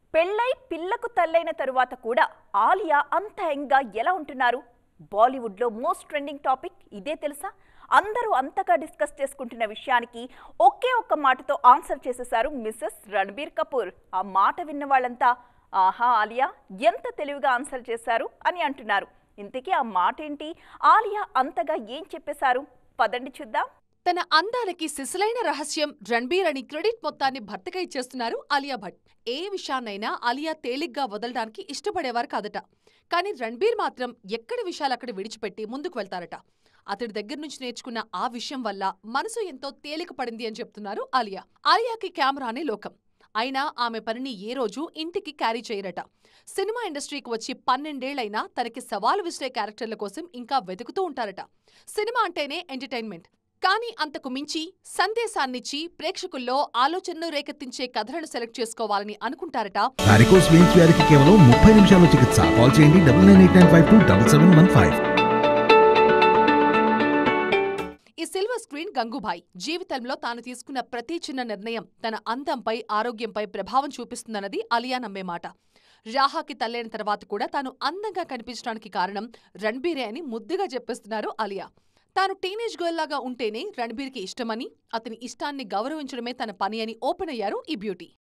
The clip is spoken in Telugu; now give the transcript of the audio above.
పెళ్ళై పిల్లకు తల్లైన తరువాత కూడా ఆలియా అంత యంగ్గా ఎలా ఉంటున్నారు? బాలీవుడ్లో మోస్ట్ ట్రెండింగ్ టాపిక్ ఇదే తెలుసా? అందరూ అంతగా డిస్కస్ చేసుకుంటున్న విషయానికి ఒకే ఒక్క మాటతో ఆన్సర్ చేసేశారు మిసెస్ రణబీర్ కపూర్. ఆ మాట విన్న వాళ్ళంతా ఆహా ఆలియా ఎంత తెలివిగా ఆన్సర్ చేశారు అని అంటున్నారు. ఇంతకీ ఆ మాట ఏంటి? ఆలియా అంతగా ఏం చెప్పేశారు? పదండి చూద్దాం. తన అందానికి సిసలైన రహస్యం రణబీర్ అని క్రెడిట్ మొత్తాన్ని భర్తగా ఇచ్చేస్తున్నారు ఆలియా భట్. ఏ విషయాన్నైనా ఆలియా తేలిగ్గా వదలడానికి ఇష్టపడేవారు కాదట. కానీ రణబీర్ మాత్రం ఎక్కడి విషయాలక్కడ విడిచిపెట్టి ముందుకు వెళ్తారట. అతడి దగ్గర నుంచి నేర్చుకున్న ఆ విషయం వల్ల మనసు ఎంతో తేలిక పడింది అని చెప్తున్నారు ఆలియా. ఆలియాకి కెమెరానే లోకం. అయినా ఆమె పనిని ఏ రోజు ఇంటికి క్యారీ చేయరట. సినిమా ఇండస్ట్రీకి వచ్చి 12 ఏళ్లైనా తనకి సవాలు విసిరే క్యారెక్టర్ల కోసం ఇంకా వెతుకుతూ ఉంటారట. సినిమా అంటేనే ఎంటర్టైన్మెంట్. కానీ అంతకు మించి సందేశాన్నిచ్చి ప్రేక్షకుల్లో ఆలోచనను రేకెత్తించే కథలను సెలెక్ట్ చేసుకోవాలని అనుకుంటారట. వారికోస్ వెయిన్స్ వ్యాధికి కేవలం 30 నిమిషాల్లో చికిత్స. కాల్ చేయండి 9989527715. ఈ సిల్వర్ స్క్రీన్ గంగూభాయ్ జీవితంలో తాను తీసుకున్న ప్రతి చిన్న నిర్ణయం తన అందంపై, ఆరోగ్యంపై ప్రభావం చూపిస్తుందన్నది ఆలియా నమ్మే మాట. రాహాకి తల్లైన తర్వాత కూడా తాను అందంగా కనిపించడానికి కారణం రణబీరే అని ముద్దుగా చెప్పేస్తున్నారు ఆలియా. తాను టీనేజ్ గర్ల్ లాగా ఉంటేనే రణబీర్కి ఇష్టమని, అతని ఇష్టాన్ని గౌరవించడమే తన పని అని ఓపెన్ అయ్యారు ఈ బ్యూటీ.